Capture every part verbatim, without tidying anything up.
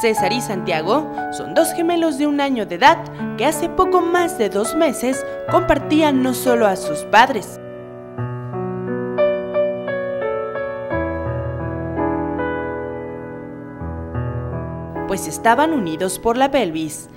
César y Santiago son dos gemelos de un año de edad que hace poco más de dos meses compartían no solo a sus padres, pues estaban unidos por la pelvis.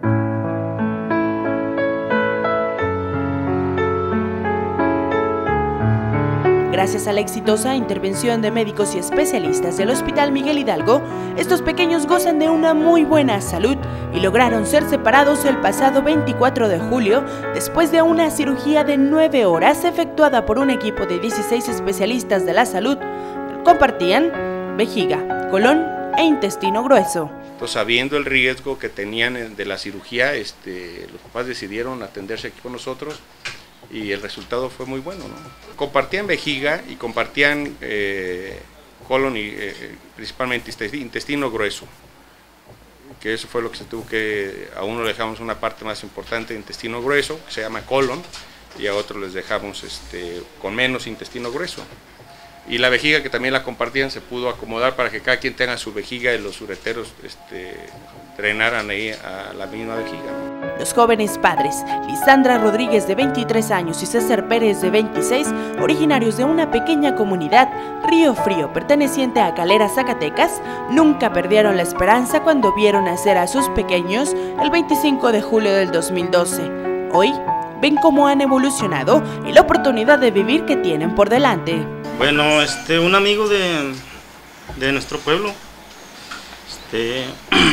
Gracias a la exitosa intervención de médicos y especialistas del Hospital Miguel Hidalgo, estos pequeños gozan de una muy buena salud y lograron ser separados el pasado veinticuatro de julio después de una cirugía de nueve horas efectuada por un equipo de dieciséis especialistas de la salud. Compartían vejiga, colon e intestino grueso. Entonces, sabiendo el riesgo que tenían de la cirugía, este, los papás decidieron atenderse aquí con nosotros y el resultado fue muy bueno, ¿no? Compartían vejiga y compartían eh, colon y eh, principalmente intestino grueso, que eso fue lo que se tuvo que, a uno le dejamos una parte más importante de intestino grueso, que se llama colon, y a otro les dejamos este, con menos intestino grueso. Y la vejiga, que también la compartían, se pudo acomodar para que cada quien tenga su vejiga y los ureteros este, drenaran ahí a la misma vejiga. Los jóvenes padres, Lisandra Rodríguez de veintitrés años y César Pérez de veintiséis, originarios de una pequeña comunidad, Río Frío, perteneciente a Calera, Zacatecas, nunca perdieron la esperanza cuando vieron nacer a sus pequeños el veinticinco de julio del dos mil doce. Hoy ven cómo han evolucionado y la oportunidad de vivir que tienen por delante. Bueno, este, un amigo de, de nuestro pueblo, este...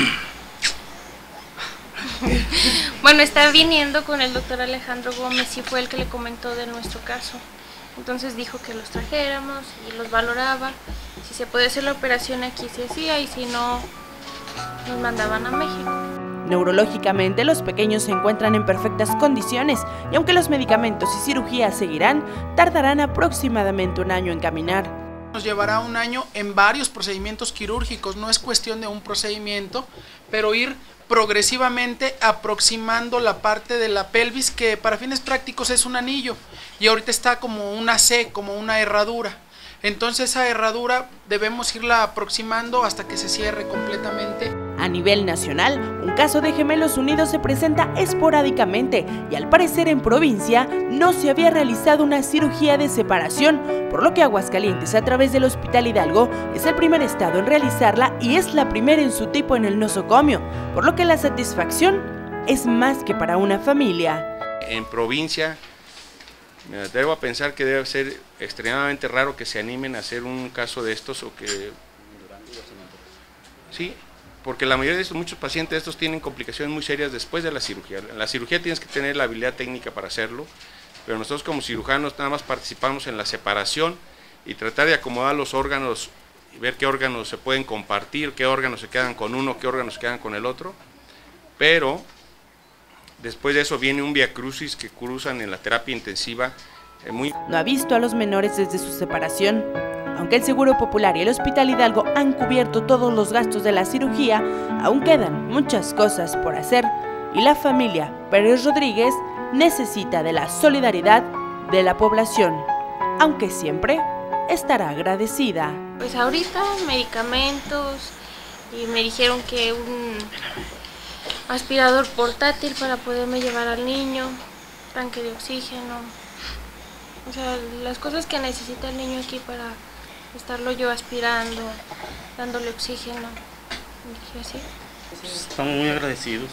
Bueno, está viniendo con el doctor Alejandro Gómez y fue el que le comentó de nuestro caso. Entonces dijo que los trajéramos y los valoraba. Si se podía hacer la operación aquí se hacía y si no, nos mandaban a México. Neurológicamente, los pequeños se encuentran en perfectas condiciones y aunque los medicamentos y cirugías seguirán, tardarán aproximadamente un año en caminar. Nos llevará un año en varios procedimientos quirúrgicos, no es cuestión de un procedimiento, pero ir progresivamente aproximando la parte de la pelvis, que para fines prácticos es un anillo y ahorita está como una C, como una herradura. Entonces esa herradura debemos irla aproximando hasta que se cierre completamente. A nivel nacional, un caso de gemelos unidos se presenta esporádicamente y al parecer en provincia no se había realizado una cirugía de separación, por lo que Aguascalientes, a través del Hospital Hidalgo, es el primer estado en realizarla y es la primera en su tipo en el nosocomio, por lo que la satisfacción es más que para una familia. En provincia, debo pensar que debe ser extremadamente raro que se animen a hacer un caso de estos o que... Sí, porque la mayoría de estos, muchos pacientes de estos tienen complicaciones muy serias después de la cirugía. En la cirugía tienes que tener la habilidad técnica para hacerlo, pero nosotros como cirujanos nada más participamos en la separación y tratar de acomodar los órganos y ver qué órganos se pueden compartir, qué órganos se quedan con uno, qué órganos se quedan con el otro, pero después de eso viene un viacrucis que cruzan en la terapia intensiva. Eh, muy... No ha visto a los menores desde su separación. Aunque el Seguro Popular y el Hospital Hidalgo han cubierto todos los gastos de la cirugía, aún quedan muchas cosas por hacer y la familia Pérez Rodríguez necesita de la solidaridad de la población, aunque siempre estará agradecida. Pues ahorita medicamentos y me dijeron que un aspirador portátil para poderme llevar al niño, tanque de oxígeno, o sea, las cosas que necesita el niño aquí para estarlo yo aspirando, dándole oxígeno, y así. Estamos muy agradecidos.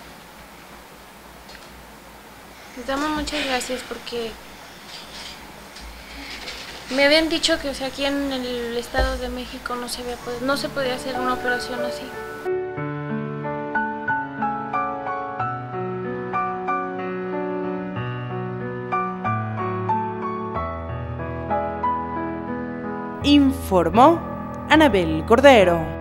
Les damos muchas gracias porque me habían dicho que o sea, aquí en el Estado de México no se, había podido, no se podía hacer una operación así. Informó Anabel Cordero.